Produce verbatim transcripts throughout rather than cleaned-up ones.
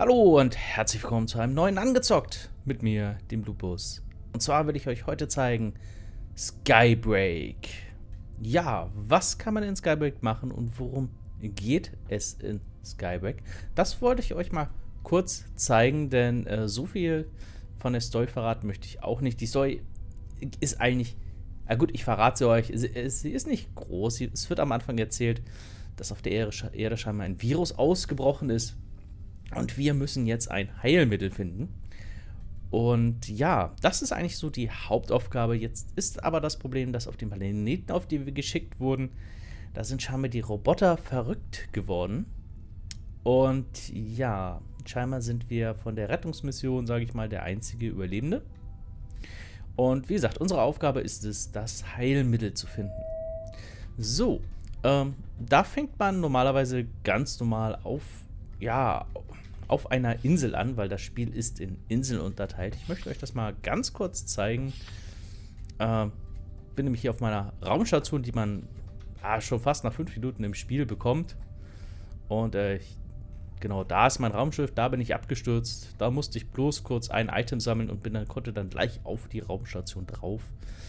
Hallo und herzlich willkommen zu einem neuen Angezockt mit mir, dem Lupus. Und zwar will ich euch heute zeigen Skybreak. Ja, was kann man in Skybreak machen und worum geht es in Skybreak? Das wollte ich euch mal kurz zeigen, denn äh, so viel von der Story verraten möchte ich auch nicht. Die Story ist eigentlich, na gut, ich verrate sie euch, sie, sie ist nicht groß. Es wird am Anfang erzählt, dass auf der Erde scheinbar ein Virus ausgebrochen ist. Und wir müssen jetzt ein Heilmittel finden. Und ja, das ist eigentlich so die Hauptaufgabe. Jetzt ist aber das Problem, dass auf dem Planeten, auf den wir geschickt wurden, da sind scheinbar die Roboter verrückt geworden. Und ja, scheinbar sind wir von der Rettungsmission, sage ich mal, der einzige Überlebende. Und wie gesagt, unsere Aufgabe ist es, das Heilmittel zu finden. So, ähm, da fängt man normalerweise ganz normal auf, ja, auf einer Insel an, weil das Spiel ist in Inseln unterteilt. Ich möchte euch das mal ganz kurz zeigen. Äh, bin nämlich hier auf meiner Raumstation, die man ah, schon fast nach fünf Minuten im Spiel bekommt. Und äh, ich, genau, da ist mein Raumschiff, da bin ich abgestürzt. Da musste ich bloß kurz ein Item sammeln und bin dann, konnte dann gleich auf die Raumstation drauf.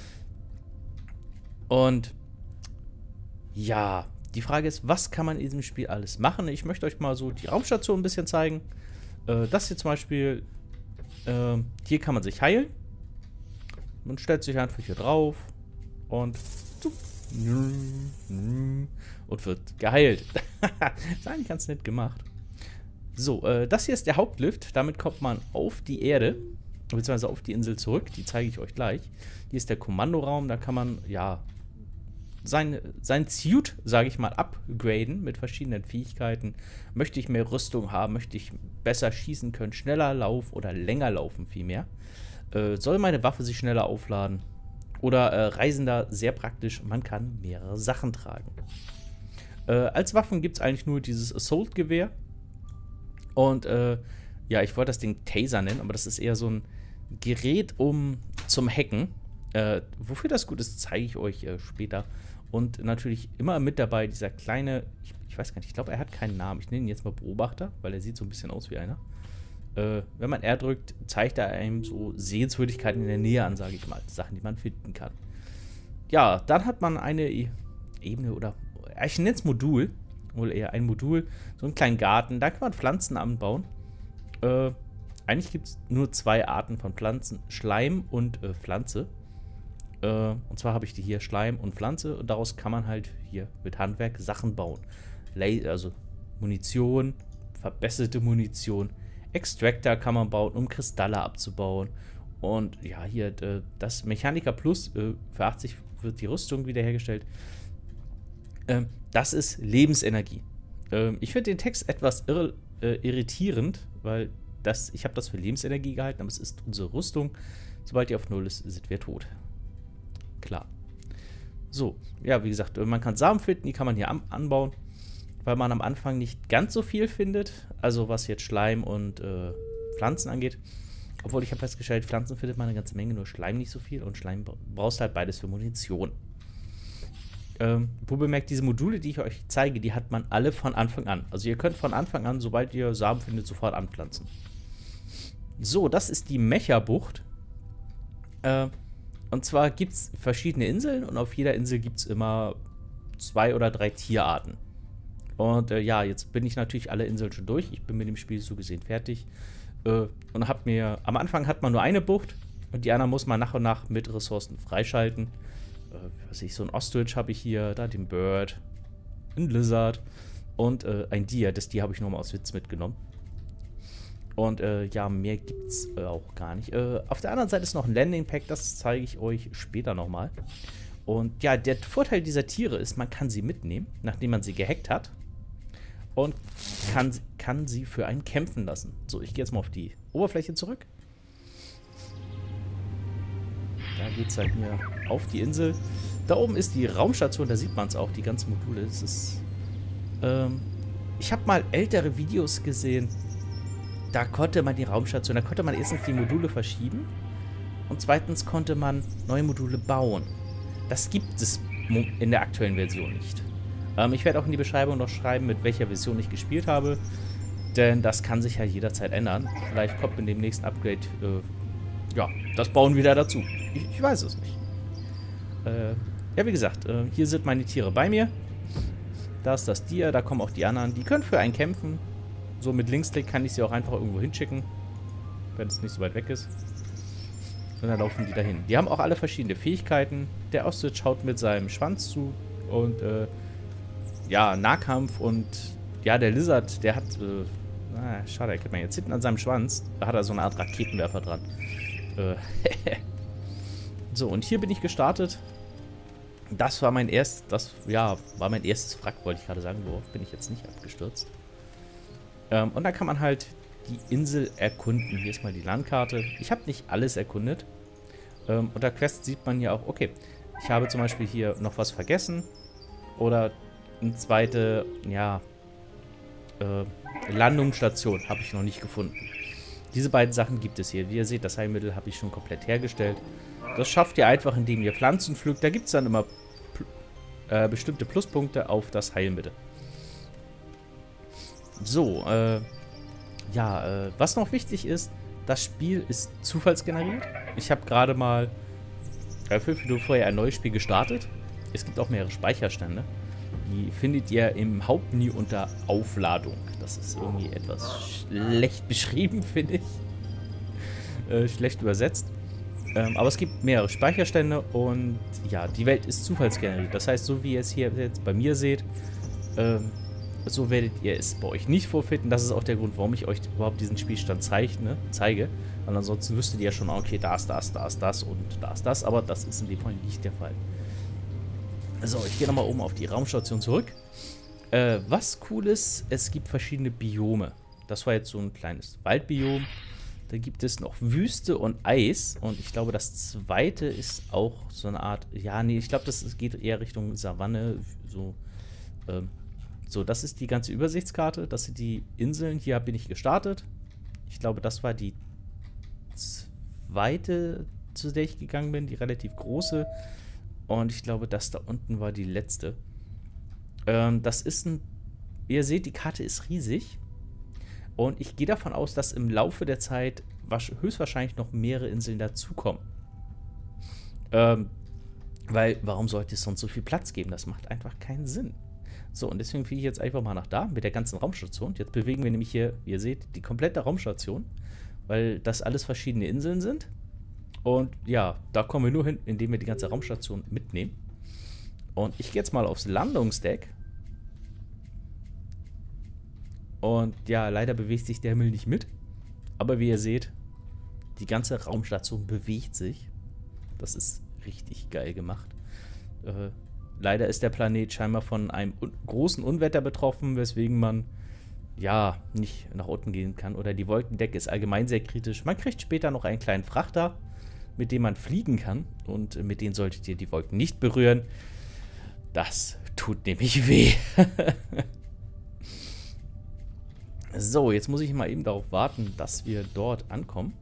Und ja, die Frage ist, was kann man in diesem Spiel alles machen? Ich möchte euch mal so die Raumstation ein bisschen zeigen. Äh, das hier zum Beispiel, äh, hier kann man sich heilen. Man stellt sich einfach hier drauf und und wird geheilt. Ist eigentlich ganz nett gemacht. So, äh, das hier ist der Hauptlift. Damit kommt man auf die Erde, beziehungsweise auf die Insel zurück. Die zeige ich euch gleich. Hier ist der Kommandoraum. Da kann man, ja, sein, sein Suit, sage ich mal, upgraden mit verschiedenen Fähigkeiten. Möchte ich mehr Rüstung haben, möchte ich besser schießen können, schneller laufen oder länger laufen vielmehr. Äh, soll meine Waffe sich schneller aufladen? Oder äh, Reisender, sehr praktisch, man kann mehrere Sachen tragen. Äh, als Waffen gibt es eigentlich nur dieses Assault-Gewehr. Und äh, ja, ich wollte das Ding Taser nennen, aber das ist eher so ein Gerät um zum Hacken. Äh, wofür das gut ist, zeige ich euch äh, später. Und natürlich immer mit dabei dieser kleine, ich, ich weiß gar nicht, ich glaube, er hat keinen Namen. Ich nenne ihn jetzt mal Beobachter, weil er sieht so ein bisschen aus wie einer. Äh, wenn man R drückt, zeigt er einem so Sehenswürdigkeiten in der Nähe an, sage ich mal. Sachen, die man finden kann. Ja, dann hat man eine e Ebene oder, ich nenne es Modul, oder eher ein Modul, so einen kleinen Garten. Da kann man Pflanzen anbauen. Äh, eigentlich gibt es nur zwei Arten von Pflanzen, Schleim und äh, Pflanze. Und zwar habe ich die hier Schleim und Pflanze und daraus kann man halt hier mit Handwerk Sachen bauen. Also Munition, verbesserte Munition, Extractor kann man bauen, um Kristalle abzubauen. Und ja, hier das Mechaniker Plus, für achtzig wird die Rüstung wiederhergestellt. Das ist Lebensenergie. Ich finde den Text etwas irr irritierend, weil das, ich habe das für Lebensenergie gehalten, aber es ist unsere Rüstung. Sobald die auf Null ist, sind wir tot. Klar. So, ja, wie gesagt, man kann Samen finden, die kann man hier anbauen, weil man am Anfang nicht ganz so viel findet, also was jetzt Schleim und äh, Pflanzen angeht. Obwohl, ich habe festgestellt, Pflanzen findet man eine ganze Menge, nur Schleim nicht so viel und Schleim brauchst halt beides für Munition. Ähm, wo bemerkt, diese Module, die ich euch zeige, die hat man alle von Anfang an. Also ihr könnt von Anfang an, sobald ihr Samen findet, sofort anpflanzen. So, das ist die Mecha-Bucht. Äh, Und zwar gibt es verschiedene Inseln und auf jeder Insel gibt es immer zwei oder drei Tierarten. Und äh, ja, jetzt bin ich natürlich alle Inseln schon durch. Ich bin mit dem Spiel so gesehen fertig. Äh, und hab mir, am Anfang hat man nur eine Bucht und die anderen muss man nach und nach mit Ressourcen freischalten. Äh, was ich, so ein Ostrich habe ich hier, da den Bird, ein Lizard und äh, ein Deer. Das Deer habe ich nur mal aus Witz mitgenommen. Und äh, ja, mehr gibt es äh, auch gar nicht. Äh, auf der anderen Seite ist noch ein Landing Pack, das zeige ich euch später nochmal. Und ja, der Vorteil dieser Tiere ist, man kann sie mitnehmen, nachdem man sie gehackt hat. Und kann, kann sie für einen kämpfen lassen. So, ich gehe jetzt mal auf die Oberfläche zurück. Da geht es halt hier auf die Insel. Da oben ist die Raumstation, da sieht man es auch, die ganzen Module. Das ist, ähm, ich habe mal ältere Videos gesehen. Da konnte man die Raumstation, da konnte man erstens die Module verschieben und zweitens konnte man neue Module bauen. Das gibt es in der aktuellen Version nicht. Ähm, ich werde auch in die Beschreibung noch schreiben, mit welcher Version ich gespielt habe. Denn das kann sich ja jederzeit ändern. Vielleicht kommt in dem nächsten Upgrade, äh, ja, das Bauen wieder dazu. Ich, ich weiß es nicht. Äh, ja, wie gesagt, äh, hier sind meine Tiere bei mir. Da ist das Tier, da kommen auch die anderen. Die können für einen kämpfen. So mit Linksklick kann ich sie auch einfach irgendwo hinschicken. Wenn es nicht so weit weg ist. Und dann laufen die dahin. Die haben auch alle verschiedene Fähigkeiten. Der Ostrich schaut mit seinem Schwanz zu. Und, äh, ja, Nahkampf und, ja, der Lizard, der hat, äh, ah, schade, erkennt man jetzt hinten an seinem Schwanz. Da hat er so eine Art Raketenwerfer dran. Äh, so, und hier bin ich gestartet. Das war mein erst, das, ja, war mein erstes Wrack, wollte ich gerade sagen. Worauf bin ich jetzt nicht abgestürzt. Ähm, und da kann man halt die Insel erkunden. Hier ist mal die Landkarte. Ich habe nicht alles erkundet. Ähm, unter Quest sieht man ja auch, okay, ich habe zum Beispiel hier noch was vergessen. Oder eine zweite, ja, äh, Landungsstation habe ich noch nicht gefunden. Diese beiden Sachen gibt es hier. Wie ihr seht, das Heilmittel habe ich schon komplett hergestellt. Das schafft ihr einfach, indem ihr Pflanzen pflückt. Da gibt es dann immer äh, bestimmte Pluspunkte auf das Heilmittel. So, äh, ja, äh, was noch wichtig ist, das Spiel ist zufallsgeneriert. Ich habe gerade mal äh, fünf Minuten vorher ein neues Spiel gestartet. Es gibt auch mehrere Speicherstände. Die findet ihr im Hauptmenü unter Aufladung. Das ist irgendwie etwas schlecht beschrieben, finde ich. Äh, schlecht übersetzt. Ähm, aber es gibt mehrere Speicherstände und ja, die Welt ist zufallsgeneriert. Das heißt, so wie ihr es hier jetzt bei mir seht, ähm, so werdet ihr es bei euch nicht vorfinden. Das ist auch der Grund, warum ich euch überhaupt diesen Spielstand zeichne, zeige. Weil ansonsten wüsstet ihr ja schon, okay, da ist das, da ist das und da ist das. Aber das ist in dem Fall nicht der Fall. So, ich gehe nochmal oben auf die Raumstation zurück. Äh, was cool ist, es gibt verschiedene Biome. Das war jetzt so ein kleines Waldbiom. Da gibt es noch Wüste und Eis. Und ich glaube, das zweite ist auch so eine Art... Ja, nee, ich glaube, das geht eher Richtung Savanne. So, ähm, so, das ist die ganze Übersichtskarte. Das sind die Inseln. Hier bin ich gestartet. Ich glaube, das war die zweite, zu der ich gegangen bin. Die relativ große. Und ich glaube, das da unten war die letzte. Ähm, das ist ein... Ihr seht, die Karte ist riesig. Und ich gehe davon aus, dass im Laufe der Zeit höchstwahrscheinlich noch mehrere Inseln dazukommen. Ähm, weil, warum sollte es sonst so viel Platz geben? Das macht einfach keinen Sinn. So, und deswegen fliege ich jetzt einfach mal nach da mit der ganzen Raumstation. Jetzt bewegen wir nämlich hier, wie ihr seht, die komplette Raumstation. Weil das alles verschiedene Inseln sind. Und ja, da kommen wir nur hin, indem wir die ganze Raumstation mitnehmen. Und ich gehe jetzt mal aufs Landungsdeck. Und ja, leider bewegt sich der Himmel nicht mit. Aber wie ihr seht, die ganze Raumstation bewegt sich. Das ist richtig geil gemacht. Äh, leider ist der Planet scheinbar von einem un großen Unwetter betroffen, weswegen man ja nicht nach unten gehen kann. Oder die Wolkendecke ist allgemein sehr kritisch. Man kriegt später noch einen kleinen Frachter, mit dem man fliegen kann. Und mit denen solltet ihr die Wolken nicht berühren. Das tut nämlich weh. So, jetzt muss ich mal eben darauf warten, dass wir dort ankommen.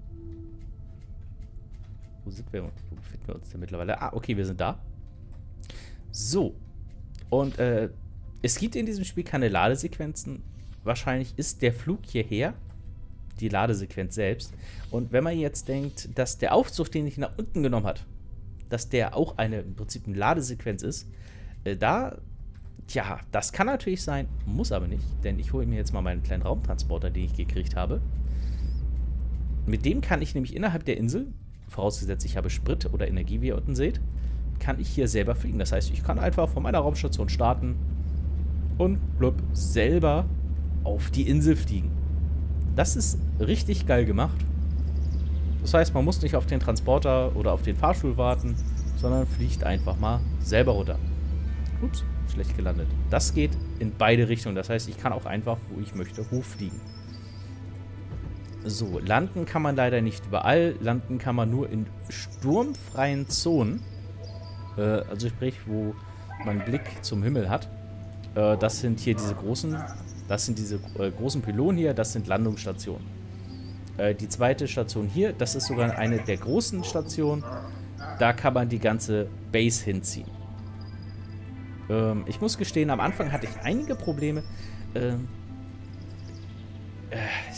Wo sind wir? Wo befinden wir uns denn mittlerweile? Ah, okay, wir sind da. So. Und äh, es gibt in diesem Spiel keine Ladesequenzen. Wahrscheinlich ist der Flug hierher die Ladesequenz selbst. Und wenn man jetzt denkt, dass der Aufzug, den ich nach unten genommen habe, dass der auch eine, im Prinzip eine Ladesequenz ist, äh, da... Tja, das kann natürlich sein, muss aber nicht, denn ich hole mir jetzt mal meinen kleinen Raumtransporter, den ich gekriegt habe. Mit dem kann ich nämlich innerhalb der Insel, vorausgesetzt ich habe Sprit oder Energie, wie ihr unten seht, kann ich hier selber fliegen. Das heißt, ich kann einfach von meiner Raumstation starten und blub, selber auf die Insel fliegen. Das ist richtig geil gemacht. Das heißt, man muss nicht auf den Transporter oder auf den Fahrstuhl warten, sondern fliegt einfach mal selber runter. Ups. Schlecht gelandet. Das geht in beide Richtungen. Das heißt, ich kann auch einfach, wo ich möchte, hochfliegen. So, landen kann man leider nicht überall. Landen kann man nur in sturmfreien Zonen. Äh, also sprich, wo man Blick zum Himmel hat. Äh, das sind hier diese großen, das sind diese äh, großen Pylonen hier, das sind Landungsstationen. Äh, die zweite Station hier, das ist sogar eine der großen Stationen. Da kann man die ganze Base hinziehen. Ich muss gestehen, am Anfang hatte ich einige Probleme. Ähm,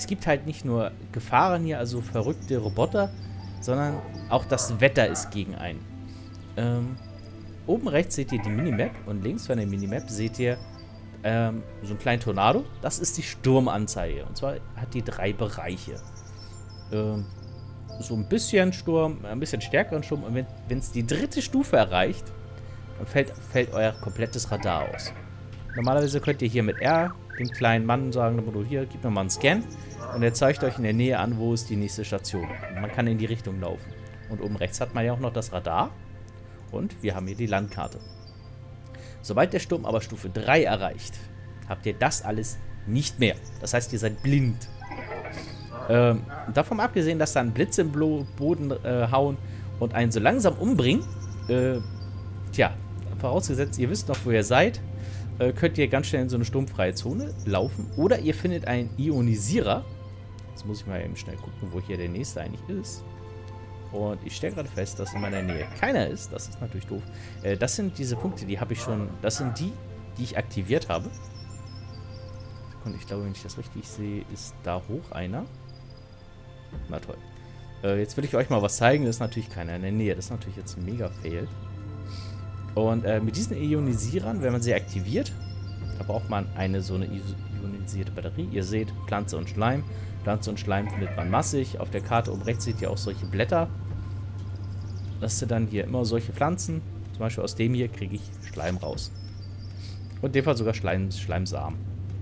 es gibt halt nicht nur Gefahren hier, also verrückte Roboter, sondern auch das Wetter ist gegen einen. Ähm, oben rechts seht ihr die Minimap und links von der Minimap seht ihr ähm, so einen kleinen Tornado. Das ist die Sturmanzeige. Und zwar hat die drei Bereiche. Ähm, so ein bisschen Sturm, ein bisschen stärkeren Sturm. Und wenn es die dritte Stufe erreicht, dann fällt, fällt euer komplettes Radar aus. Normalerweise könnt ihr hier mit R dem kleinen Mann sagen, hier, gib mir mal einen Scan. Und er zeigt euch in der Nähe an, wo ist die nächste Station. Und man kann in die Richtung laufen. Und oben rechts hat man ja auch noch das Radar. Und wir haben hier die Landkarte. Sobald der Sturm aber Stufe drei erreicht, habt ihr das alles nicht mehr. Das heißt, ihr seid blind. Ähm, davon abgesehen, dass dann Blitze im Blo Boden äh, hauen und einen so langsam umbringen, äh, tja, vorausgesetzt, ihr wisst noch, wo ihr seid, äh, könnt ihr ganz schnell in so eine sturmfreie Zone laufen. Oder ihr findet einen Ionisierer. Jetzt muss ich mal eben schnell gucken, wo hier der nächste eigentlich ist. Und ich stelle gerade fest, dass in meiner Nähe keiner ist. Das ist natürlich doof. Äh, das sind diese Punkte, die habe ich schon... Das sind die, die ich aktiviert habe. Und ich glaube, wenn ich das richtig sehe, ist da hoch einer. Na toll. Äh, jetzt will ich euch mal was zeigen. Da ist natürlich keiner in der Nähe. Das ist natürlich jetzt ein Mega-Fail. Und äh, mit diesen Ionisierern, wenn man sie aktiviert, da braucht man eine so eine ionisierte Batterie. Ihr seht Pflanze und Schleim. Pflanze und Schleim findet man massig. Auf der Karte oben rechts seht ihr auch solche Blätter. Das sind dann hier immer solche Pflanzen. Zum Beispiel aus dem hier kriege ich Schleim raus. Und in dem Fall sogar Schleim, Schleimsamen.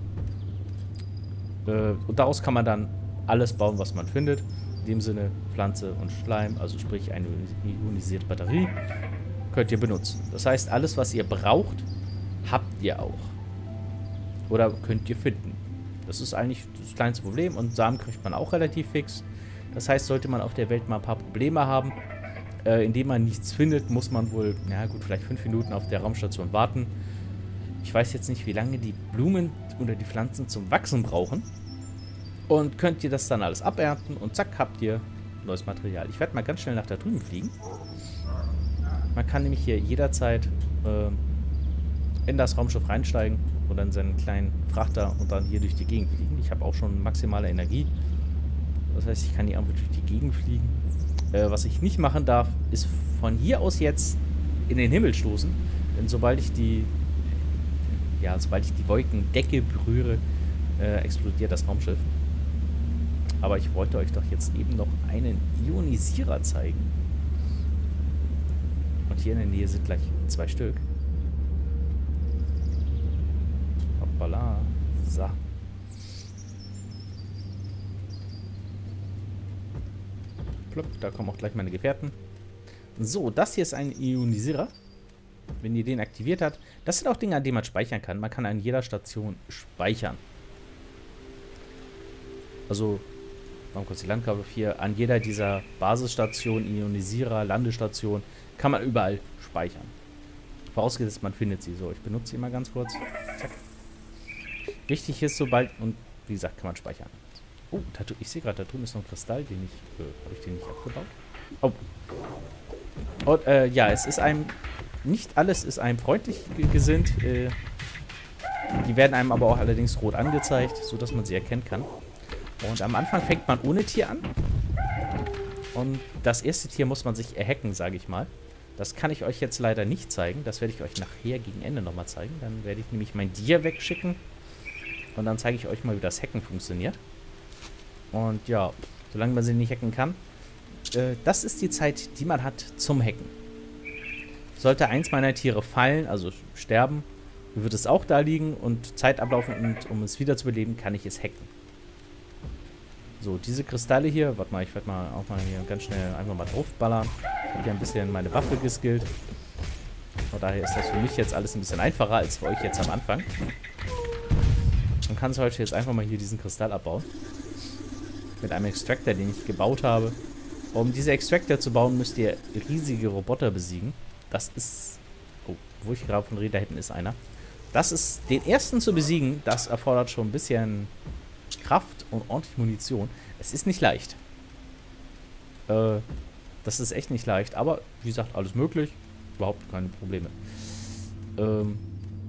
Äh, und daraus kann man dann alles bauen, was man findet. In dem Sinne Pflanze und Schleim, also sprich eine ionisierte Batterie, könnt ihr benutzen. Das heißt, alles, was ihr braucht, habt ihr auch. Oder könnt ihr finden. Das ist eigentlich das kleinste Problem. Und Samen kriegt man auch relativ fix. Das heißt, sollte man auf der Welt mal ein paar Probleme haben, äh, indem man nichts findet, muss man wohl, na gut, vielleicht fünf Minuten auf der Raumstation warten. Ich weiß jetzt nicht, wie lange die Blumen oder die Pflanzen zum Wachsen brauchen. Und könnt ihr das dann alles abernten und zack, habt ihr neues Material. Ich werde mal ganz schnell nach da drüben fliegen. Man kann nämlich hier jederzeit äh, in das Raumschiff reinsteigen und dann seinen kleinen Frachter und dann hier durch die Gegend fliegen. Ich habe auch schon maximale Energie. Das heißt, ich kann hier einfach durch die Gegend fliegen. Äh, was ich nicht machen darf, ist von hier aus jetzt in den Himmel stoßen. Denn sobald ich die ja, sobald ich die Wolkendecke berühre, äh, explodiert das Raumschiff. Aber ich wollte euch doch jetzt eben noch einen Ionisierer zeigen. Und hier in der Nähe sind gleich zwei Stück. Hoppala. So. Plopp, da kommen auch gleich meine Gefährten. So, das hier ist ein Ionisierer. Wenn ihr den aktiviert habt. Das sind auch Dinge, an denen man speichern kann. Man kann an jeder Station speichern. Also, machen wir kurz die Landkarte hier. An jeder dieser Basisstation, Ionisierer, Landestation, kann man überall speichern. Vorausgesetzt, man findet sie. So, ich benutze sie mal ganz kurz. Zack. Wichtig ist, sobald, und wie gesagt, kann man speichern. Oh, da, ich sehe gerade, da drüben ist noch ein Kristall, den ich, äh, habe ich den nicht abgebaut? Oh. Und, äh, ja, es ist einem, nicht alles ist einem freundlich gesinnt. Äh, die werden einem aber auch allerdings rot angezeigt, sodass man sie erkennen kann. Und am Anfang fängt man ohne Tier an. Und das erste Tier muss man sich erhacken, sage ich mal. Das kann ich euch jetzt leider nicht zeigen. Das werde ich euch nachher gegen Ende nochmal zeigen. Dann werde ich nämlich mein Tier wegschicken. Und dann zeige ich euch mal, wie das Hacken funktioniert. Und ja, solange man sie nicht hacken kann. Äh, das ist die Zeit, die man hat zum Hacken. Sollte eins meiner Tiere fallen, also sterben, wird es auch da liegen und Zeit ablaufen. Und um es wieder zu beleben, kann ich es hacken. So, diese Kristalle hier, warte mal, ich werde mal auch mal hier ganz schnell einfach mal draufballern. Ich habe hier ein bisschen meine Waffe geskillt. Von daher ist das für mich jetzt alles ein bisschen einfacher als für euch jetzt am Anfang. Man kann es heute jetzt einfach mal hier diesen Kristall abbauen. Mit einem Extractor, den ich gebaut habe. Um diese Extractor zu bauen, müsst ihr riesige Roboter besiegen. Das ist... Oh, wo ich gerade von rede, da hinten ist einer. Das ist... Den ersten zu besiegen, das erfordert schon ein bisschen Kraft und ordentlich Munition. Es ist nicht leicht. Äh, das ist echt nicht leicht. Aber, wie gesagt, alles möglich. Überhaupt keine Probleme. Ähm,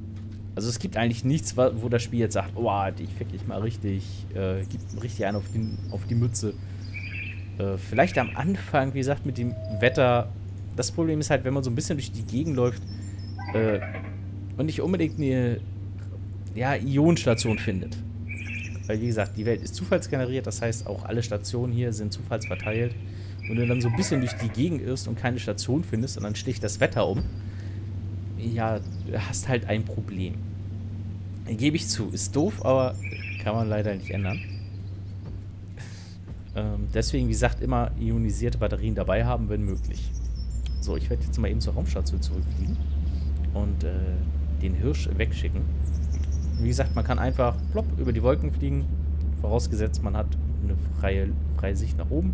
Also es gibt eigentlich nichts, wo das Spiel jetzt sagt, oh, ich fick dich mal richtig, äh, gib richtig einen auf die, auf die Mütze. Äh, vielleicht am Anfang, wie gesagt, mit dem Wetter. Das Problem ist halt, wenn man so ein bisschen durch die Gegend läuft äh, und nicht unbedingt eine ja, Ionenstation findet. Weil, wie gesagt, die Welt ist zufallsgeneriert, das heißt, auch alle Stationen hier sind zufallsverteilt. Und du dann so ein bisschen durch die Gegend irrst und keine Station findest und dann sticht das Wetter um, ja, du hast halt ein Problem. Gebe ich zu, ist doof, aber kann man leider nicht ändern. Ähm, deswegen, wie gesagt, immer ionisierte Batterien dabei haben, wenn möglich. So, ich werde jetzt mal eben zur Raumstation zurückfliegen und äh, den Hirsch wegschicken. Wie gesagt, man kann einfach plopp über die Wolken fliegen, vorausgesetzt man hat eine freie, freie Sicht nach oben.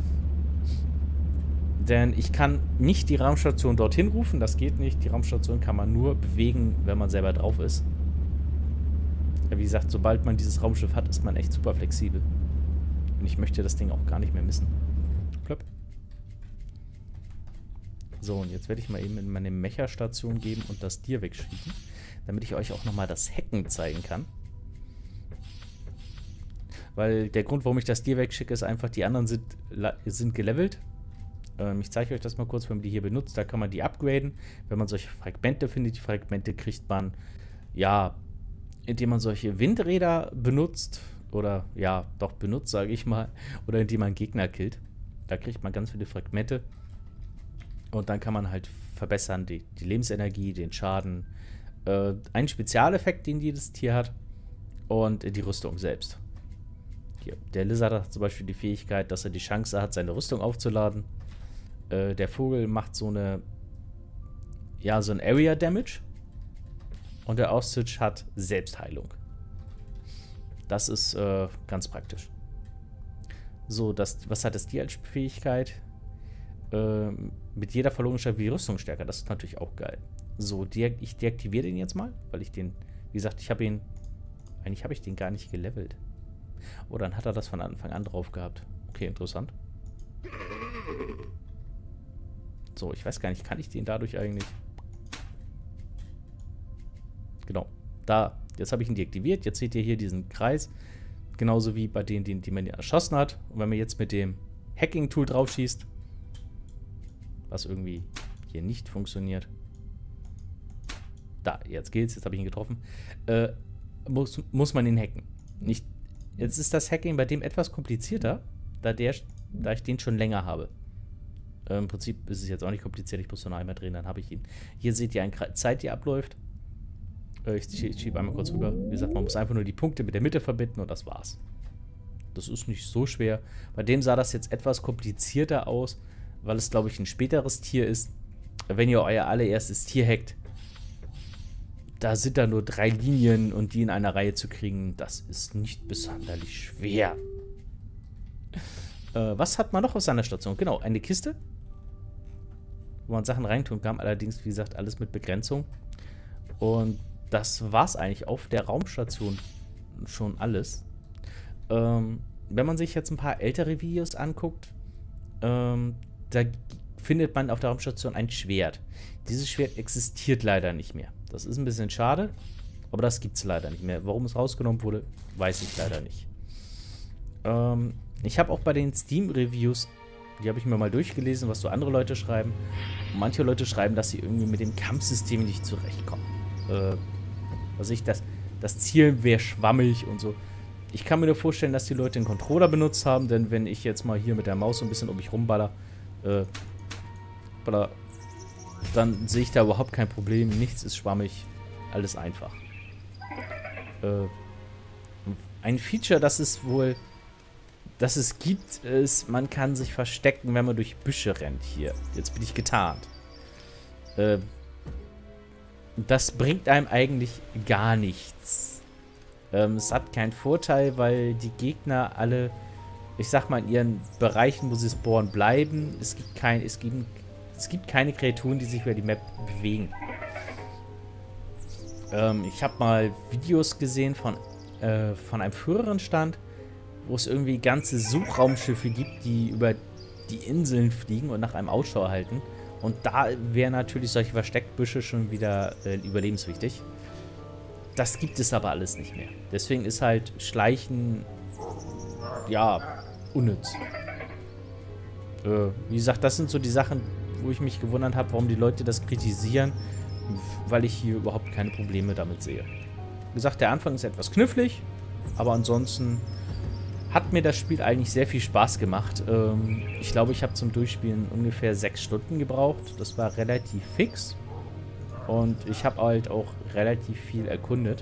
Denn ich kann nicht die Raumstation dorthin rufen, das geht nicht. Die Raumstation kann man nur bewegen, wenn man selber drauf ist. Ja, wie gesagt, sobald man dieses Raumschiff hat, ist man echt super flexibel. Und ich möchte das Ding auch gar nicht mehr missen. Plöpp. So, und jetzt werde ich mal eben in meine Mecha-Station geben und das Tier wegschieben, damit ich euch auch nochmal das Hacken zeigen kann. Weil der Grund, warum ich das Tier wegschicke, ist einfach, die anderen sind, sind gelevelt. Ähm, ich zeige euch das mal kurz, wenn man die hier benutzt. Da kann man die upgraden, wenn man solche Fragmente findet. Die Fragmente kriegt man, ja, indem man solche Windräder benutzt. Oder, ja, doch benutzt, sage ich mal. Oder indem man Gegner killt. Da kriegt man ganz viele Fragmente. Und dann kann man halt verbessern die, die Lebensenergie, den Schaden. Äh, einen Spezialeffekt, den jedes Tier hat. Und die Rüstung selbst. Hier, der Lizard hat zum Beispiel die Fähigkeit, dass er die Chance hat, seine Rüstung aufzuladen. Äh, der Vogel macht so eine, ja, so ein Area Damage. Und der Ostrich hat Selbstheilung. Das ist äh, ganz praktisch. So, das, was hat das Tier als Fähigkeit? Äh, mit jeder verlorenen Stadt wie die Rüstung stärker. Das ist natürlich auch geil. So, de ich deaktiviere den jetzt mal, weil ich den, wie gesagt, ich habe ihn, eigentlich habe ich den gar nicht gelevelt. Oh, dann hat er das von Anfang an drauf gehabt. Okay, interessant. So, ich weiß gar nicht, kann ich den dadurch eigentlich... Genau, da, jetzt habe ich ihn deaktiviert. Jetzt seht ihr hier diesen Kreis. Genauso wie bei denen, die, die man ja erschossen hat. Und wenn man jetzt mit dem Hacking-Tool drauf schießt, was irgendwie hier nicht funktioniert. Da, jetzt geht's, jetzt habe ich ihn getroffen. Äh, muss, muss man ihn hacken. Nicht, jetzt ist das Hacking bei dem etwas komplizierter, da, der, da ich den schon länger habe. Äh, Im Prinzip ist es jetzt auch nicht kompliziert, ich muss nur noch einmal drehen, dann habe ich ihn. Hier seht ihr eine Zeit, die abläuft. Äh, ich schiebe schieb einmal kurz rüber. Wie gesagt, man muss einfach nur die Punkte mit der Mitte verbinden und das war's. Das ist nicht so schwer. Bei dem sah das jetzt etwas komplizierter aus, weil es, glaube ich, ein späteres Tier ist. Wenn ihr euer allererstes Tier hackt, da sind da nur drei Linien und die in einer Reihe zu kriegen, das ist nicht besonders schwer. Äh, was hat man noch auf seiner Station? Genau, eine Kiste, wo man Sachen reintun kann, allerdings, wie gesagt, alles mit Begrenzung. Und das war's eigentlich auf der Raumstation schon alles. Ähm, wenn man sich jetzt ein paar ältere Videos anguckt, ähm, da findet man auf der Raumstation ein Schwert. Dieses Schwert existiert leider nicht mehr. Das ist ein bisschen schade, aber das gibt es leider nicht mehr. Warum es rausgenommen wurde, weiß ich leider nicht. Ähm, ich habe auch bei den Steam-Reviews, die habe ich mir mal durchgelesen, was so andere Leute schreiben. Und manche Leute schreiben, dass sie irgendwie mit dem Kampfsystem nicht zurechtkommen. Äh, also ich, das, das Ziel wäre schwammig und so. Ich kann mir nur vorstellen, dass die Leute einen Controller benutzt haben, denn wenn ich jetzt mal hier mit der Maus so ein bisschen um mich rumballer, äh, baller, dann sehe ich da überhaupt kein Problem. Nichts ist schwammig, alles einfach. Äh, ein Feature, das es wohl, das es gibt, ist, man kann sich verstecken, wenn man durch Büsche rennt hier. Jetzt bin ich getarnt. Äh, das bringt einem eigentlich gar nichts. Ähm, es hat keinen Vorteil, weil die Gegner alle, ich sag mal, in ihren Bereichen, wo sie spawnen, bleiben. Es gibt kein, es gibt, es gibt keine Kreaturen, die sich über die Map bewegen. Ähm, ich habe mal Videos gesehen von, äh, von einem früheren Stand, wo es irgendwie ganze Suchraumschiffe gibt, die über die Inseln fliegen und nach einem Ausschau halten. Und da wären natürlich solche Versteckbüsche schon wieder äh, überlebenswichtig. das gibt es aber alles nicht mehr. Deswegen ist halt Schleichen, ja, unnütz. Äh, wie gesagt, das sind so die Sachen, wo ich mich gewundert habe, warum die Leute das kritisieren, weil ich hier überhaupt keine Probleme damit sehe. Wie gesagt, der Anfang ist etwas knifflig, aber ansonsten hat mir das Spiel eigentlich sehr viel Spaß gemacht. Ähm, ich glaube, ich habe zum Durchspielen ungefähr sechs Stunden gebraucht. Das war relativ fix. Und ich habe halt auch relativ viel erkundet.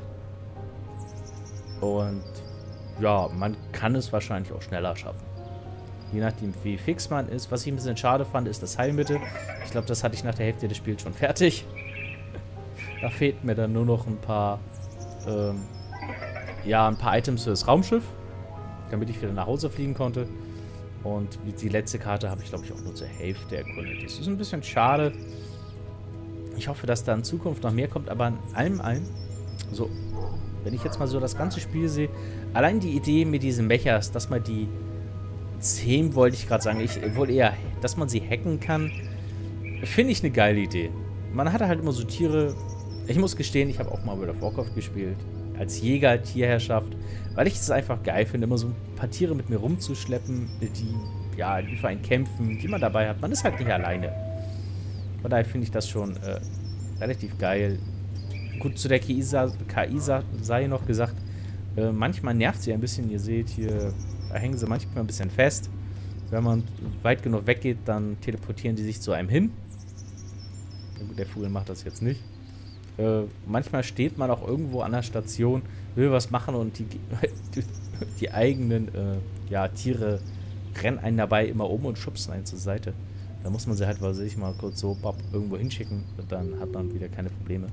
Und ja, man kann es wahrscheinlich auch schneller schaffen. Je nachdem, wie fix man ist. Was ich ein bisschen schade fand, ist das Heilmittel. Ich glaube, das hatte ich nach der Hälfte des Spiels schon fertig. Da fehlten mir dann nur noch ein paar, ähm, ja, ein paar Items für das Raumschiff, damit ich wieder nach Hause fliegen konnte. Und die letzte Karte habe ich, glaube ich, auch nur zur Hälfte erkundet. Das ist ein bisschen schade. Ich hoffe, dass da in Zukunft noch mehr kommt, aber an allem, allem, so, wenn ich jetzt mal so das ganze Spiel sehe, allein die Idee mit diesen Mechas, dass man die zehn, wollte ich gerade sagen, ich wohl eher, dass man sie hacken kann, finde ich eine geile Idee. Man hatte halt immer so Tiere, ich muss gestehen, ich habe auch mal World of Warcraft gespielt, als Jäger, Tierherrschaft, weil ich es einfach geil finde, immer so ein paar Tiere mit mir rumzuschleppen, die, ja, die für einen kämpfen, die man dabei hat. Man ist halt nicht alleine. Von daher finde ich das schon äh, relativ geil. Gut, zu der K I, K I sei noch gesagt, äh, manchmal nervt sie ein bisschen. Ihr seht hier, da hängen sie manchmal ein bisschen fest. Wenn man weit genug weggeht, dann teleportieren die sich zu einem hin. Na gut, der Vogel macht das jetzt nicht. Äh, manchmal steht man auch irgendwo an der Station, will was machen und die, die eigenen äh, ja, Tiere rennen einen dabei immer um und schubsen einen zur Seite. Da muss man sie halt, weiß ich, mal kurz so bap, irgendwo hinschicken und dann hat man wieder keine Probleme.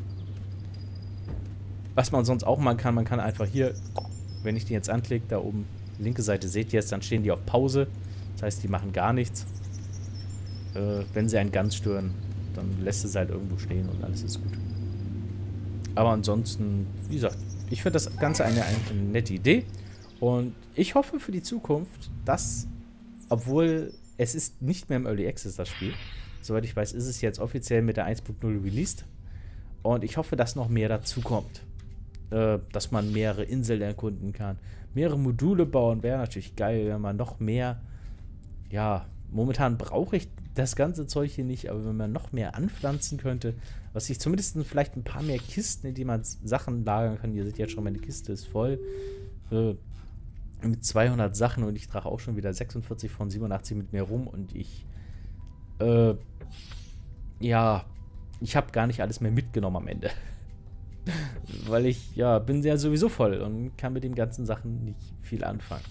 Was man sonst auch machen kann, man kann einfach hier, wenn ich die jetzt anklicke, da oben, linke Seite seht ihr jetzt, dann stehen die auf Pause. Das heißt, die machen gar nichts. Äh, wenn sie einen ganz stören, dann lässt es halt irgendwo stehen und alles ist gut. Aber ansonsten, wie gesagt, ich finde das Ganze eine, eine nette Idee. Und ich hoffe für die Zukunft, dass, obwohl es ist nicht mehr im Early Access das Spiel, soweit ich weiß, ist es jetzt offiziell mit der eins Punkt null released. Und ich hoffe, dass noch mehr dazu kommt. Äh, dass man mehrere Inseln erkunden kann. Mehrere Module bauen wäre natürlich geil, wenn man noch mehr, ja, momentan brauche ich das ganze Zeug hier nicht, aber wenn man noch mehr anpflanzen könnte, was ich zumindest vielleicht ein paar mehr Kisten, in die man Sachen lagern kann. Ihr seht jetzt schon, meine Kiste ist voll. Äh, mit zweihundert Sachen und ich trage auch schon wieder sechsundvierzig von siebenundachtzig mit mir rum und ich, äh, ja, ich habe gar nicht alles mehr mitgenommen am Ende. Weil ich, ja, bin ja sowieso voll und kann mit den ganzen Sachen nicht viel anfangen.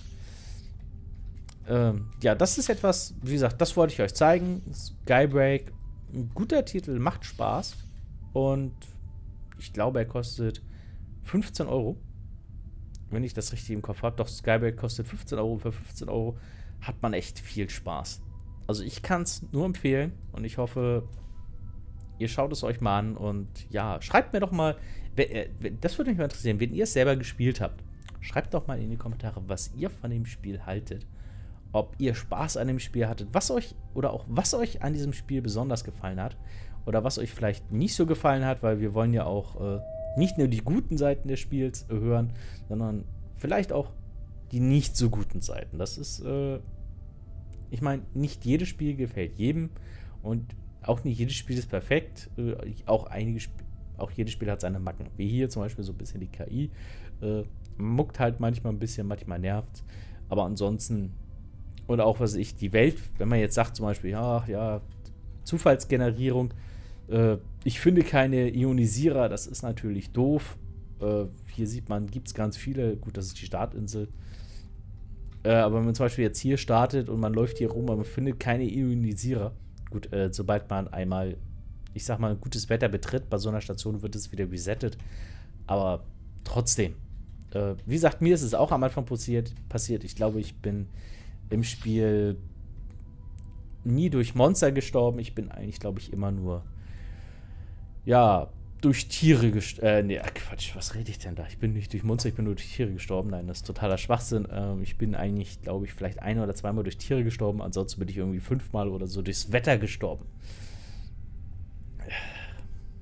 Ähm, ja, das ist etwas, wie gesagt, das wollte ich euch zeigen. Skybreak, ein guter Titel, macht Spaß und ich glaube, er kostet fünfzehn Euro. Wenn ich das richtig im Kopf habe. Doch, Skybreak kostet fünfzehn Euro. Für fünfzehn Euro hat man echt viel Spaß. Also ich kann es nur empfehlen und ich hoffe, ihr schaut es euch mal an und ja, schreibt mir doch mal, das würde mich mal interessieren, wenn ihr es selber gespielt habt, schreibt doch mal in die Kommentare, was ihr von dem Spiel haltet. Ob ihr Spaß an dem Spiel hattet, was euch oder auch was euch an diesem Spiel besonders gefallen hat oder was euch vielleicht nicht so gefallen hat, weil wir wollen ja auch äh, nicht nur die guten Seiten des Spiels äh, hören, sondern vielleicht auch die nicht so guten Seiten. Das ist, äh, ich meine, nicht jedes Spiel gefällt jedem und auch nicht jedes Spiel ist perfekt. Äh, auch einige Sp auch jedes Spiel hat seine Macken. Wie hier zum Beispiel so ein bisschen die K I. Äh, muckt halt manchmal ein bisschen, manchmal nervt. Aber ansonsten, oder auch, was weiß ich, die Welt, wenn man jetzt sagt zum Beispiel, ja, ja, Zufallsgenerierung, äh, ich finde keine Ionisierer, das ist natürlich doof. Äh, hier sieht man, gibt es ganz viele, gut, das ist die Startinsel. Äh, aber wenn man zum Beispiel jetzt hier startet und man läuft hier rum, aber man findet keine Ionisierer. Gut, äh, sobald man einmal, ich sag mal, gutes Wetter betritt, bei so einer Station wird es wieder resettet. Aber trotzdem, äh, wie gesagt, mir ist es auch am Anfang passiert. passiert. Ich glaube, ich bin im Spiel nie durch Monster gestorben. Ich bin eigentlich, glaube ich, immer nur, ja, durch Tiere gestorben. Äh, nee, Quatsch, was rede ich denn da? Ich bin nicht durch Monster, ich bin nur durch Tiere gestorben. Nein, das ist totaler Schwachsinn. Ähm, ich bin eigentlich, glaube ich, vielleicht ein- oder zweimal durch Tiere gestorben. Ansonsten bin ich irgendwie fünfmal oder so durchs Wetter gestorben.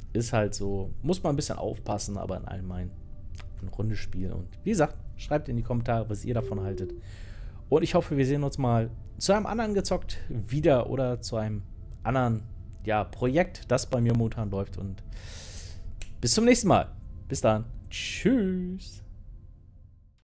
ist halt so, muss man ein bisschen aufpassen, aber in allgemein ein rundes Spiel. Und wie gesagt, schreibt in die Kommentare, was ihr davon haltet. Und ich hoffe, wir sehen uns mal zu einem anderen Gezockt wieder oder zu einem anderen, ja, Projekt, das bei mir momentan läuft. Und bis zum nächsten Mal. Bis dann. Tschüss.